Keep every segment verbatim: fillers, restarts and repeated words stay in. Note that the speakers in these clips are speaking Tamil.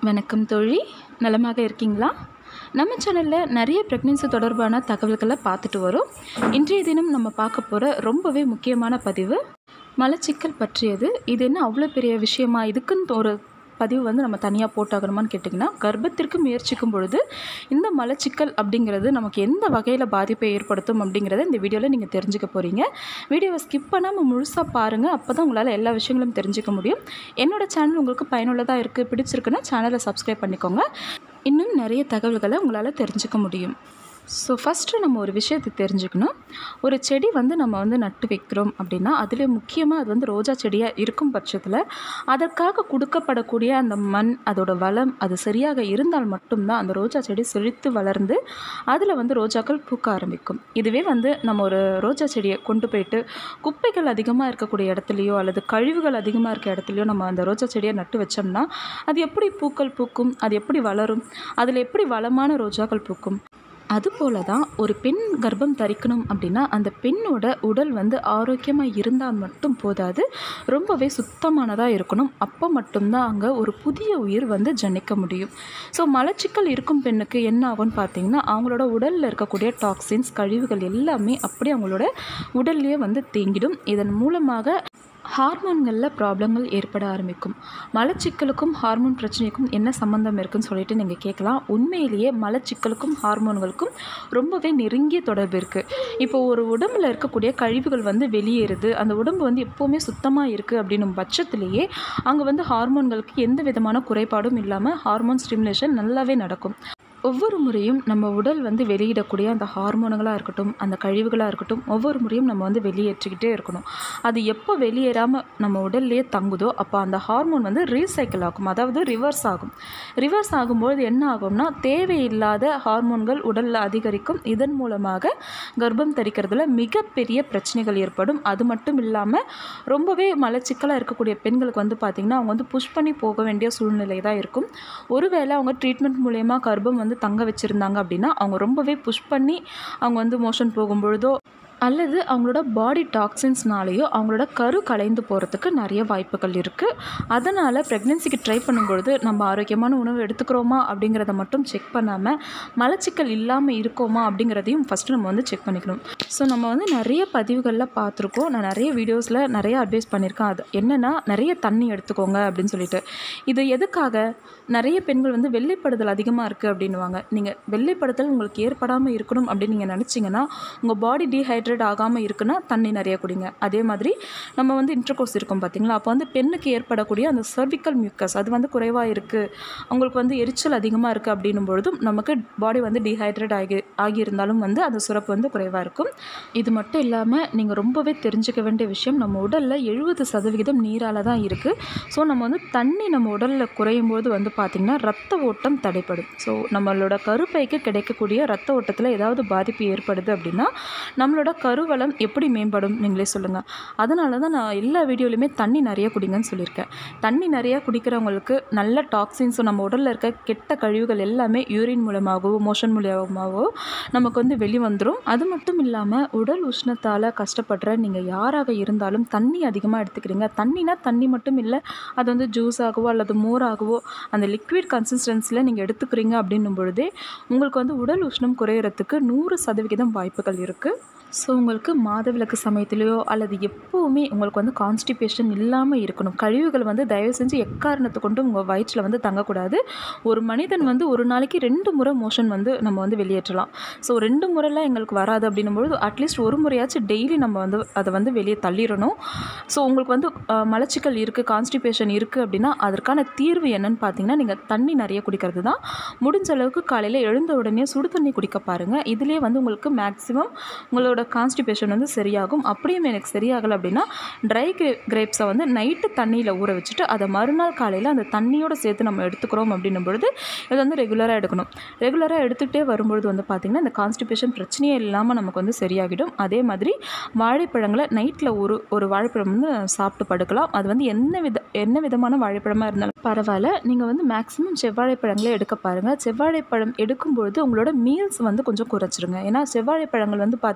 வணக்கம் தோழி, நலமாக இருக்கீங்களா? நம்ம சேனலில் நிறைய ப்ரெக்னென்சி தொடர்பான தகவல்களை பார்த்துட்டு வரோம். இன்றைய தினம் நம்ம பார்க்க போகிற ரொம்பவே முக்கியமான பதிவு மலச்சிக்கல் பற்றியது. இது என்ன அவ்வளோ பெரிய விஷயமா? இதுக்குன்னு ஒரு பதிவு வந்து நம்ம தனியாக போட்டாகணுமான்னு கேட்டிங்கன்னா, கர்ப்பத்திற்கு முயற்சிக்கும் பொழுது இந்த மலச்சிக்கல் அப்படிங்கிறது நமக்கு எந்த வகையில் பாதிப்பை ஏற்படுத்தும் அப்படிங்கிறத இந்த வீடியோவில் நீங்கள் தெரிஞ்சுக்க போகிறீங்க. வீடியோவை ஸ்கிப் பண்ணாமல் முழுசாக பாருங்கள். அப்போ தான் உங்களால் எல்லா விஷயங்களும் தெரிஞ்சுக்க முடியும். என்னோடய சேனல் உங்களுக்கு பயனுள்ளதாக இருக்குது, பிடிச்சிருக்குன்னா சேனலை சப்ஸ்கிரைப் பண்ணிக்கோங்க. இன்னும் நிறைய தகவல்களை உங்களால் தெரிஞ்சுக்க முடியும். ஸோ ஃபஸ்ட்டு நம்ம ஒரு விஷயத்தை தெரிஞ்சுக்கணும். ஒரு செடி வந்து நம்ம வந்து நட்டு வைக்கிறோம் அப்படின்னா, அதில் முக்கியமாக அது வந்து ரோஜா செடியாக இருக்கும் பட்சத்தில் அதற்காக கொடுக்கப்படக்கூடிய அந்த மண், அதோட வளம் அது சரியாக இருந்தால் மட்டும்தான் அந்த ரோஜா செடி செழித்து வளர்ந்து அதில் வந்து ரோஜாக்கள் பூக்க ஆரம்பிக்கும். இதுவே வந்து நம்ம ஒரு ரோஜா செடியை கொண்டு போயிட்டு குப்பைகள் அதிகமாக இருக்கக்கூடிய இடத்துலையோ அல்லது கழிவுகள் அதிகமாக இருக்க இடத்துலையோ நம்ம அந்த ரோஜா செடியை நட்டு வச்சோம்னா அது எப்படி பூக்கள் பூக்கும்? அது எப்படி வளரும்? அதில் எப்படி வளமான ரோஜாக்கள் பூக்கும்? அதுபோல தான் ஒரு பெண் கர்ப்பம் தரிக்கணும் அப்படின்னா அந்த பெண்ணோட உடல் வந்து ஆரோக்கியமாக இருந்தால் மட்டும் போதாது, ரொம்பவே சுத்தமானதாக இருக்கணும். அப்போ மட்டும்தான் அங்கே ஒரு புதிய உயிர் வந்து ஜனிக்க முடியும். ஸோ மலச்சிக்கல் இருக்கும் பெண்ணுக்கு என்ன ஆகும்னு பார்த்தீங்கன்னா, அவங்களோட உடலில் இருக்கக்கூடிய டாக்ஸின்ஸ், கழிவுகள் எல்லாமே அப்படியே அவங்களோட உடல்லையே வந்து தேங்கிடும். இதன் மூலமாக ஹார்மோன்களில் ப்ராப்ளங்கள் ஏற்பட ஆரம்பிக்கும். மலச்சிக்கலுக்கும் ஹார்மோன் பிரச்சனைக்கும் என்ன சம்மந்தம் இருக்குதுன்னு சொல்லிட்டு நீங்கள் கேட்கலாம். உண்மையிலேயே மலச்சிக்கலுக்கும் ஹார்மோன்களுக்கும் ரொம்பவே நெருங்கிய தொடர்பு இருக்குது. இப்போ ஒரு உடம்பில் இருக்கக்கூடிய கழிவுகள் வந்து வெளியேறுது, அந்த உடம்பு வந்து எப்போவுமே சுத்தமாக இருக்குது அப்படின்னும் பட்சத்திலேயே அங்கே வந்து ஹார்மோன்களுக்கு எந்த விதமான குறைபாடும் இல்லாமல் ஹார்மோன் ஸ்டிமுலேஷன் நல்லாவே நடக்கும். ஒவ்வொரு முறையும் நம்ம உடல் வந்து வெளியிடக்கூடிய அந்த ஹார்மோன்களாக இருக்கட்டும், அந்த கழிவுகளாக இருக்கட்டும், ஒவ்வொரு முறையும் நம்ம வந்து வெளியேற்றிக்கிட்டே இருக்கணும். அது எப்போ வெளியேறாமல் நம்ம உடல்லையே தங்குதோ அப்போ அந்த ஹார்மோன் வந்து ரீசைக்கிள் ஆகும், அதாவது ரிவர்ஸ் ஆகும். ரிவர்ஸ் ஆகும்போது என்ன ஆகும்னா, தேவையில்லாத ஹார்மோன்கள் உடலில் அதிகரிக்கும். இதன் மூலமாக கர்ப்பம் தரிக்கிறதுல மிகப்பெரிய பிரச்சனைகள் ஏற்படும். அது மட்டும் இல்லாமல் ரொம்பவே மலச்சிக்கலாக இருக்கக்கூடிய பெண்களுக்கு வந்து பார்த்திங்கன்னா, அவங்க வந்து புஷ் பண்ணி போக வேண்டிய சூழ்நிலை தான் இருக்கும். ஒருவேளை அவங்க ட்ரீட்மெண்ட் மூலயமா கர்ப்பம் வந்து தங்க வச்சுருந்தாங்க அப்படின்னா, அவங்க ரொம்பவே புஷ் பண்ணி அவங்க வந்து மோஷன் போகும்பொழுதோ அல்லது அவங்களோட பாடி டாக்ஸின்ஸ்னாலேயோ அவங்களோட கரு கலைந்து போகிறதுக்கு நிறைய வாய்ப்புகள் இருக்குது. அதனால் ப்ரெக்னென்சிக்கு ட்ரை பண்ணும்பொழுது நம்ம ஆரோக்கியமான உணவு எடுத்துக்கிறோமா அப்படிங்கிறத மட்டும் செக் பண்ணாமல் மலச்சிக்கல் இல்லாமல் இருக்கோமா அப்படிங்கிறதையும் ஃபஸ்ட்டு நம்ம வந்து செக் பண்ணிக்கணும். ஸோ நம்ம வந்து நிறைய பதிவுகளில் பார்த்துருக்கோம், நான் நிறைய வீடியோஸில் நிறைய அட்வைஸ் பண்ணியிருக்கேன். அது என்னென்னா, நிறைய தண்ணி எடுத்துக்கோங்க அப்படின்னு சொல்லிட்டு. இது எதுக்காக? நிறைய பெண்கள் வந்து வெள்ளைப்படுதல் அதிகமாக இருக்குது அப்படின்வாங்க. நீங்கள் வெள்ளைப்படுதல் உங்களுக்கு ஏற்படாமல் இருக்கணும் அப்படின்னு நீங்கள் நினச்சிங்கன்னா, உங்கள் பாடி டீஹைட்ரேட் ஆகாமல் இருக்குன்னா தண்ணி நிறைய குடிங்க. அதே மாதிரி நம்ம வந்து இன்டர்கோர்ஸ் இருக்கும் பார்த்தீங்களா, அப்போ வந்து பெண்ணுக்கு ஏற்படக்கூடிய அந்த சர்விக்கல் மியூக்கஸ் அது வந்து குறைவாக இருக்குது, அவங்களுக்கு வந்து எரிச்சல் அதிகமாக இருக்குது அப்படின்னும் பொழுதும் நமக்கு பாடி வந்து டீஹைட்ரேட் ஆகி ஆகியிருந்தாலும் வந்து அந்த சுரப்பு வந்து குறைவாக இருக்கும். இது மட்டும் இல்லாமல் நீங்கள் ரொம்பவே தெரிஞ்சுக்க வேண்டிய விஷயம், நம்ம உடலில் எழுபது சதவிகிதம் நீரால் தான் இருக்குது. ஸோ நம்ம வந்து தண்ணி நம்ம உடலில் குறையும் போது வந்து பார்த்திங்கன்னா ரத்த ஓட்டம் தடைப்படும். ஸோ நம்மளோட கருப்பைக்கு கிடைக்கக்கூடிய ரத்த ஓட்டத்தில் ஏதாவது பாதிப்பு ஏற்படுது அப்படின்னா நம்மளோட கருவளம் எப்படி மேம்படும்? நீங்களே சொல்லுங்கள். அதனால தான் நான் எல்லா வீடியோலையுமே தண்ணி நிறைய குடிங்கன்னு சொல்லியிருக்கேன். தண்ணி நிறையா குடிக்கிறவங்களுக்கு நல்ல டாக்ஸின்ஸும் நம்ம உடலில் இருக்க கெட்ட கழிவுகள் எல்லாமே யூரின் மூலமாகவோ மோஷன் மூலமாகவோ நமக்கு வந்து வெளிவந்துடும். அது மட்டும் இல்லாமல் உடல் உஷ்ணத்தால் கஷ்டப்படுற நீங்கள் யாராக இருந்தாலும் தண்ணி அதிகமாக எடுத்துக்கிறீங்க. தண்ணினா தண்ணி மட்டும் இல்லை, அது வந்து ஜூஸாகவோ அல்லது மோராகவோ அந்த லிக்விட் கன்சிஸ்டன்சியில் நீங்கள் எடுத்துக்கிறீங்க அப்படின்னும் பொழுதே உங்களுக்கு வந்து உடல் உஷ்ணம் குறையிறதுக்கு நூறு சதவிகிதம் வாய்ப்புகள் இருக்குது. ஸோ உங்களுக்கு மாதவிலக்கு சமயத்திலையோ அல்லது எப்போவுமே உங்களுக்கு வந்து கான்ஸ்டிபேஷன் இல்லாமல் இருக்கணும். கழிவுகள் வந்து தயவு செஞ்சு எக்காரணத்தை கொண்டு உங்கள் வயிற்றில் வந்து தங்கக்கூடாது. ஒரு மனிதன் வந்து ஒரு நாளைக்கு ரெண்டு முறை மோஷன் வந்து நம்ம வந்து வெளியேற்றலாம். ஸோ ரெண்டு முறைலாம் எங்களுக்கு வராது அப்படின்னும்பொழுது அட்லீஸ்ட் ஒரு முறையாச்சும் டெய்லி நம்ம வந்து அதை வந்து வெளியே தள்ளிடணும். ஸோ உங்களுக்கு வந்து மலச்சிக்கல் இருக்குது, கான்ஸ்டிபேஷன் இருக்குது அப்படின்னா அதற்கான தீர்வு என்னன்னு பார்த்தீங்கன்னா, நீங்கள் தண்ணி நிறைய குடிக்கிறது தான். முடிஞ்ச அளவுக்கு காலையில் எழுந்த உடனே சுடு தண்ணி குடிக்க பாருங்கள். இதுலேயே வந்து உங்களுக்கு மேக்ஸிமம் உங்களோட கான்ஸ்டிபேஷன் வந்து சரியாகும். அப்படியும் எனக்கு சரியாகலை அப்படின்னா ட்ரை கிரே கிரேப்ஸை வந்து நைட்டு தண்ணியில் ஊற வச்சுட்டு அதை மறுநாள் காலையில் அந்த தண்ணியோடு சேர்த்து நம்ம எடுத்துக்கிறோம் அப்படின்னும் பொழுது இது வந்து ரெகுலராக எடுக்கணும். ரெகுலராக எடுத்துகிட்டே வரும்பொழுது வந்து பார்த்திங்கன்னா இந்த கான்ஸ்டிபேஷன் பிரச்சனையே இல்லாமல் நமக்கு வந்து சரியாகிடும். அதே மாதிரி வாழைப்பழங்களை நைட்டில் ஒரு ஒரு வாழைப்பழம் வந்து சாப்பிட்டு படுக்கலாம். அது வந்து என்ன வித என்ன விதமான வாழைப்பழமாக இருந்தாலும் பரவாயில்ல, நீங்கள் வந்து மேக்ஸிமம் செவ்வாழைப்பழங்களே எடுக்க பாருங்கள். செவ்வாழைப்பழம் எடுக்கும்பொழுது உங்களோட மீல்ஸ் வந்து கொஞ்சம் குறைச்சிருங்க. ஏன்னா செவ்வாழைப்பழங்கள் வந்து பார்த்திங்கன்னா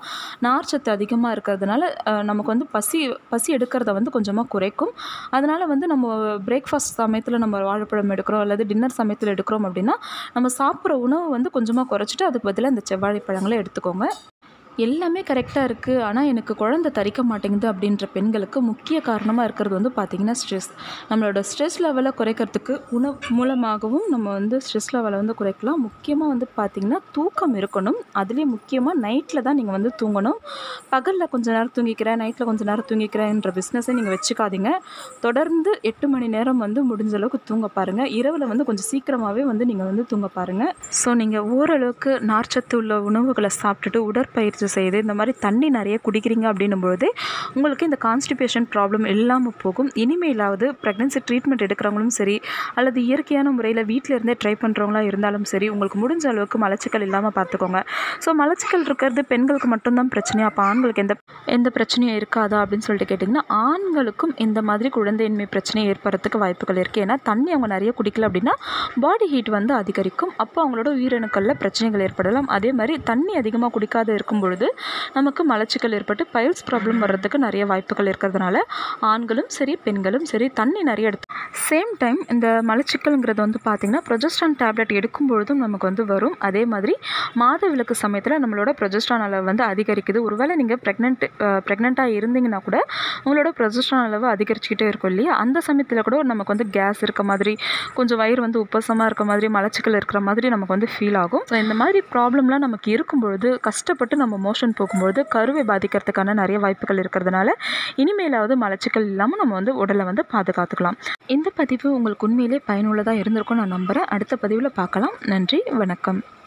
நார்ச்சத்து அதிகமாக இருக்கிறதுனால நமக்கு வந்து பசி பசி எடுக்கிறத வந்து கொஞ்சமாக குறைக்கும். அதனால் வந்து நம்ம பிரேக்ஃபாஸ்ட் சமயத்தில் நம்ம வாழைப்பழம் எடுக்கிறோம் அல்லது டின்னர் சமயத்தில் எடுக்கிறோம் அப்படின்னா நம்ம சாப்பிட்ற உணவு வந்து கொஞ்சமாக குறைச்சிட்டு அதுக்கு பதிலாக இந்த செவ்வாழை பழங்களை எடுத்துக்கோங்க. எல்லாமே கரெக்டாக இருக்குது, ஆனால் எனக்கு குழந்தை தரிக்க மாட்டேங்குது அப்படின்ற பெண்களுக்கு முக்கிய காரணமாக இருக்கிறது வந்து பார்த்திங்கன்னா ஸ்ட்ரெஸ். நம்மளோட ஸ்ட்ரெஸ் லெவலை குறைக்கிறதுக்கு உணவு மூலமாகவும் நம்ம வந்து ஸ்ட்ரெஸ் லெவலை வந்து குறைக்கலாம். முக்கியமாக வந்து பார்த்திங்கன்னா தூக்கம் இருக்கணும். அதுலேயும் முக்கியமாக நைட்டில் தான் நீங்கள் வந்து தூங்கணும். பகலில் கொஞ்சம் நேரம் தூங்கிக்கிறேன், நைட்டில் கொஞ்சம் நேரம் தூங்கிக்கிறேன்ற பிஸ்னஸை நீங்கள் வச்சுக்காதீங்க. தொடர்ந்து எட்டு மணி நேரம் வந்து முடிஞ்ச அளவுக்கு தூங்க பாருங்கள். இரவில் வந்து கொஞ்சம் சீக்கிரமாகவே வந்து நீங்கள் வந்து தூங்க பாருங்கள். ஸோ நீங்கள் ஓரளவுக்கு நார்ச்சத்து உள்ள உணவுகளை சாப்பிட்டுட்டு உடற்பயிற்சி செய்து இந்த மாதிரி தண்ணி நிறைய குடிக்கிறீங்க அப்படின்னும்பொழுது உங்களுக்கு இந்த கான்ஸ்டிபேஷன் ப்ராப்ளம் இல்லாமல் போகும். இனிமேலாவது ப்ரெக்னென்சி ட்ரீட்மெண்ட் எடுக்கிறவங்களும் சரி அல்லது இயற்கையான முறையில் வீட்டில் இருந்தே ட்ரை பண்ணுறவங்களா இருந்தாலும் சரி உங்களுக்கு முடிஞ்ச அளவுக்கு மலச்சிக்கல் இல்லாமல் பார்த்துக்கோங்க. ஸோ மலச்சிக்கல் இருக்கிறது பெண்களுக்கு மட்டும்தான் பிரச்சனையா, அப்போ ஆண்களுக்கு எந்த எந்த பிரச்சனையும் இருக்காதா அப்படின்னு சொல்லிட்டு கேட்டிங்கன்னா ஆண்களுக்கும் இந்த மாதிரி குழந்தையின்மை பிரச்சனை ஏற்படுறதுக்கு வாய்ப்புகள் இருக்குது. ஏன்னா தண்ணி அவங்க நிறைய குடிக்கல அப்படின்னா பாடி ஹீட் வந்து அதிகரிக்கும். அப்போ அவங்களோட உயிரணுக்களில் பிரச்சனைகள் ஏற்படலாம். அதே மாதிரி தண்ணி அதிகமாக குடிக்காத இருக்கும் பொழுது நமக்கு மலச்சிக்கல் ஏற்பட்டு பைல்ஸ் ப்ராப்ளம் வர்றதுக்கு நிறைய வாய்ப்புகள் இருக்கிறதுனால ஆண்களும் சரி பெண்களும் சரி தண்ணி நிறைய எடுத்து சேம் டைம் இந்த மலச்சிக்கல்ங்கிறது வந்து பார்த்திங்கன்னா ப்ரொஜெஸ்ட்ரான் டேப்லெட் எடுக்கும் பொழுதும் நமக்கு வந்து வரும். அதே மாதிரி மாதவிலக்கு சமயத்தில் நம்மளோட ப்ரொஜெஸ்ட்ரான் அளவு வந்து அதிகரிக்குது. ஒருவேளை நீங்கள் ப்ரெக்னென்ட் ப்ரெக்னெண்ட்டாக இருந்தீங்கன்னா கூட உங்களோட ப்ரொஜெஸ்ட்ரான் அளவு அதிகரிச்சுக்கிட்டே இருக்கும் இல்லையா, அந்த சமயத்தில் கூட நமக்கு வந்து கேஸ் இருக்க மாதிரி கொஞ்சம் வயிறு வந்து உப்பசமாக இருக்க மாதிரி மலச்சிக்கல் இருக்கிற மாதிரி நமக்கு வந்து ஃபீல் ஆகும். ஸோ இந்த மாதிரி ப்ராப்ளம்லாம் நமக்கு இருக்கும்பொழுது கஷ்டப்பட்டு நம்ம மோஷன் போகும்பொழுது கருவை பாதிக்கிறதுக்கான நிறைய வாய்ப்புகள் இருக்கிறதுனால இனிமேலாவது மலச்சிக்கல் இல்லாமல் நம்ம வந்து உடலை வந்து பாதுகாத்துக்கலாம். இந்த பதிவு உங்களுக்கு உண்மையிலே பயனுள்ளதாக இருந்திருக்கும் நான் நம்புகிறேன். அடுத்த பதிவில் பார்க்கலாம். நன்றி, வணக்கம்.